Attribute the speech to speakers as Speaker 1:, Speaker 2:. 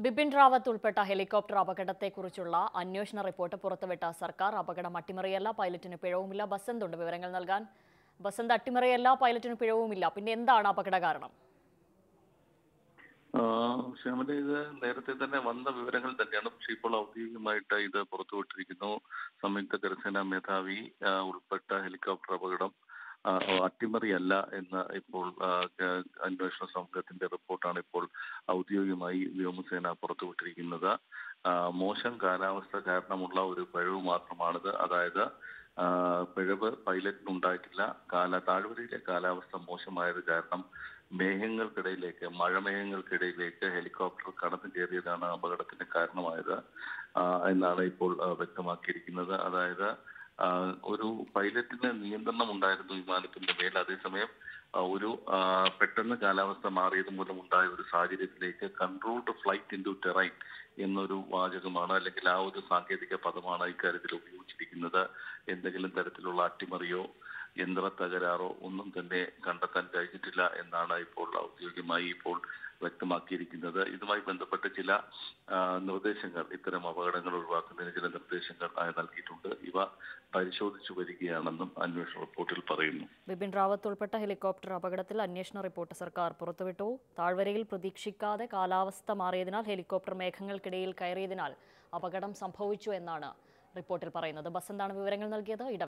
Speaker 1: ബിപിൻ റാവത്ത് ഉൾപ്പെട്ട ഹെലികോപ്റ്റർ അപകടത്തെക്കുറിച്ചുള്ള അന്വേഷണ റിപ്പോർട്ട് പുറത്തുവിട്ട സർക്കാർ അപകടം അട്ടിമറിയല്ല, പൈലറ്റിന് പിഴവുമില്ല. ബസന്ത് ഉണ്ട് വിവരങ്ങൾ നൽകാൻ. ബസന്ത്, അട്ടിമറിയല്ല, പൈലറ്റിന് പിഴവുമില്ല, പിന്നെ എന്താണ് അപകട കാരണം?
Speaker 2: ശ്യാമല, ഇത് നേരത്തെ തന്നെ വന്ന വിവരങ്ങൾ തന്നെയാണ്. പക്ഷെ ഇപ്പോൾ ഔദ്യോഗികമായിട്ട് ഇത് പുറത്തുവിട്ടിരിക്കുന്നു. സംയുക്ത കരസേനാ മേധാവി ഉൾപ്പെട്ട ഹെലികോപ്റ്റർ അപകടം അട്ടിമറിയല്ല എന്ന ഇപ്പോൾ അന്വേഷണ സംഘത്തിന്റെ റിപ്പോർട്ടാണ് ഇപ്പോൾ ഔദ്യോഗികമായി വ്യോമസേന പുറത്തുവിട്ടിരിക്കുന്നത്. മോശം കാലാവസ്ഥ കാരണമുള്ള ഒരു പിഴവ് മാത്രമാണിത്. അതായത് പിഴവ് പൈലറ്റിനുണ്ടായിട്ടില്ല. താഴ്വരയിലെ കാലാവസ്ഥ മോശമായത് കാരണം മേഘങ്ങൾക്കിടയിലേക്ക്, മഴമേഘങ്ങൾക്കിടയിലേക്ക് ഹെലികോപ്റ്റർ കടന്നു കയറിയതാണ് അപകടത്തിന് കാരണമായത് എന്നാണ് ഇപ്പോൾ വ്യക്തമാക്കിയിരിക്കുന്നത്. അതായത് ഒരു പൈലറ്റിന് നിയന്ത്രണം ഉണ്ടായിരുന്നു വിമാനത്തിന്റെ മേൽ. അതേസമയം ഒരു പെട്ടെന്ന് കാലാവസ്ഥ മാറിയത് മൂലം ഉണ്ടായ ഒരു സാഹചര്യത്തിലേക്ക് controlled flight into terrain എന്നൊരു വാചകമാണ്, അല്ലെങ്കിൽ ആ ഒരു സാങ്കേതിക പദമാണ് ഇക്കാര്യത്തിൽ ഉപയോഗിച്ചിരിക്കുന്നത്. എന്തെങ്കിലും തരത്തിലുള്ള അട്ടിമറിയോ യന്ത്ര തകരാറോ ഒന്നും തന്നെ കണ്ടെത്താൻ കഴിഞ്ഞിട്ടില്ല എന്നാണ് ഇപ്പോൾ ഔദ്യോഗികമായി ഇപ്പോൾ വ്യക്തമാക്കിയിരിക്കുന്നത്. ഇതുമായി ബന്ധപ്പെട്ട് ചില നിർദ്ദേശങ്ങൾ, ഇത്തരം അപകടങ്ങൾ ഒഴിവാക്കുന്നതിന് ചില നിർദ്ദേശങ്ങൾ നൽകിയിട്ടുണ്ട്. ഇവ പരിശോധിച്ചു വരികയാണെന്നും അന്വേഷണ റിപ്പോർട്ടിൽ പറയുന്നു.
Speaker 1: ബിപിൻ റാവത്ത് ഉൾപ്പെട്ട ഹെലികോപ്റ്റർ അപകടത്തിൽ അന്വേഷണ റിപ്പോർട്ട് സർക്കാർ പുറത്തുവിട്ടു. താഴ്വരയിൽ പ്രതീക്ഷിക്കാതെ കാലാവസ്ഥ മാറിയതിനാൽ ഹെലികോപ്റ്റർ മേഘങ്ങൾക്കിടയിൽ കയറിയതിനാൽ അപകടം സംഭവിച്ചു എന്നാണ് റിപ്പോർട്ടിൽ പറയുന്നത്. ബസന്താണ് വിവരങ്ങൾ നൽകിയത്.